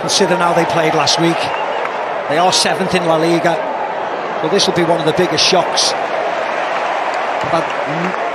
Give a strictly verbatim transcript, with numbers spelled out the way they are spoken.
considering how they played last week. They are seventh in La Liga, so this will be one of the biggest shocks. But